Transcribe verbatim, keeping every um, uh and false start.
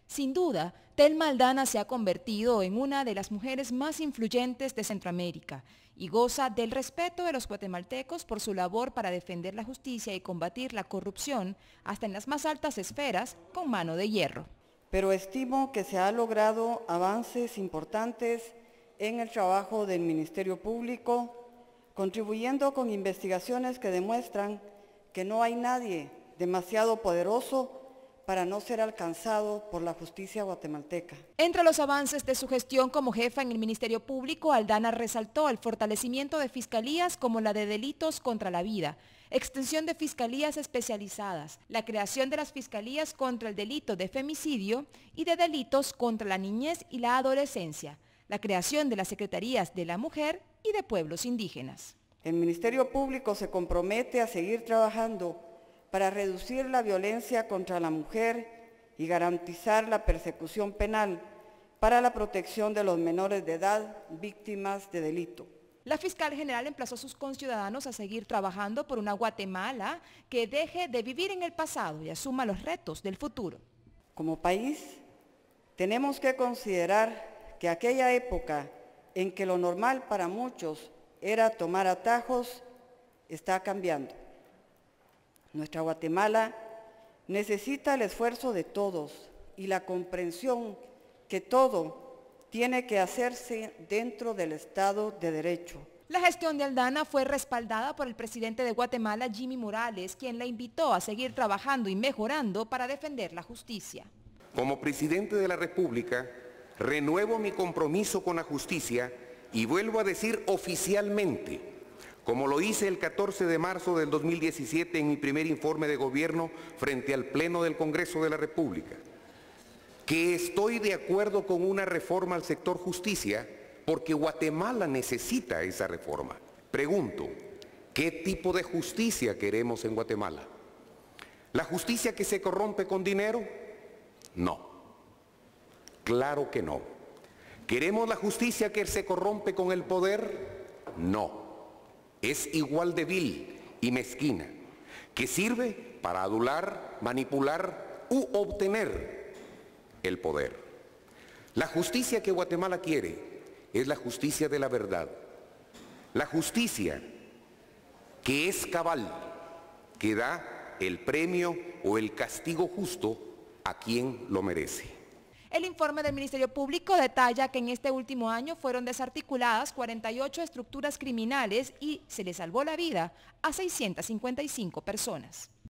Sin duda, Thelma Aldana se ha convertido en una de las mujeres más influyentes de Centroamérica y goza del respeto de los guatemaltecos por su labor para defender la justicia y combatir la corrupción hasta en las más altas esferas con mano de hierro. Pero estimo que se han logrado avances importantes en el trabajo del Ministerio Público, contribuyendo con investigaciones que demuestran que no hay nadie demasiado poderoso para no ser alcanzado por la justicia guatemalteca. Entre los avances de su gestión como jefa en el Ministerio Público, Aldana resaltó el fortalecimiento de fiscalías como la de delitos contra la vida, extensión de fiscalías especializadas, la creación de las fiscalías contra el delito de femicidio y de delitos contra la niñez y la adolescencia, la creación de las secretarías de la mujer y de pueblos indígenas. El Ministerio Público se compromete a seguir trabajando para reducir la violencia contra la mujer y garantizar la persecución penal para la protección de los menores de edad víctimas de delito. La fiscal general emplazó a sus conciudadanos a seguir trabajando por una Guatemala que deje de vivir en el pasado y asuma los retos del futuro. Como país, tenemos que considerar que aquella época en que lo normal para muchos era tomar atajos está cambiando. Nuestra Guatemala necesita el esfuerzo de todos y la comprensión que todo tiene que hacerse dentro del Estado de Derecho. La gestión de Aldana fue respaldada por el presidente de Guatemala, Jimmy Morales, quien la invitó a seguir trabajando y mejorando para defender la justicia. Como presidente de la República, renuevo mi compromiso con la justicia y vuelvo a decir oficialmente, como lo hice el catorce de marzo del dos mil diecisiete en mi primer informe de gobierno frente al Pleno del Congreso de la República, que estoy de acuerdo con una reforma al sector justicia porque Guatemala necesita esa reforma. Pregunto, ¿qué tipo de justicia queremos en Guatemala? ¿La justicia que se corrompe con dinero? No. Claro que no. ¿Queremos la justicia que se corrompe con el poder? No. Es igual de vil y mezquina, que sirve para adular, manipular u obtener el poder. La justicia que Guatemala quiere es la justicia de la verdad, la justicia que es cabal, que da el premio o el castigo justo a quien lo merece. El informe del Ministerio Público detalla que en este último año fueron desarticuladas cuarenta y ocho estructuras criminales y se le salvó la vida a seiscientas cincuenta y cinco personas.